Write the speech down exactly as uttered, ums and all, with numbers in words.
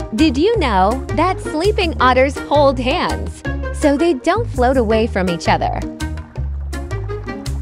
Did you know that sleeping otters hold hands so they don't float away from each other?